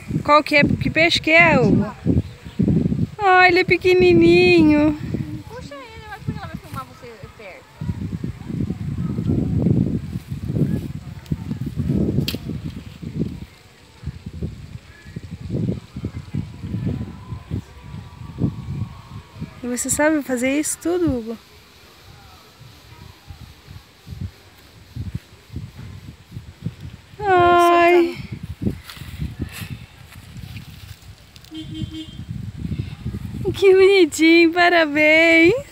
Qual que é? Que peixe que é, Hugo? Ah, ele é pequenininho. Puxa ele, mas por que ela vai filmar você perto? E você sabe fazer isso tudo, Hugo? Ai. Que bonitinho, parabéns.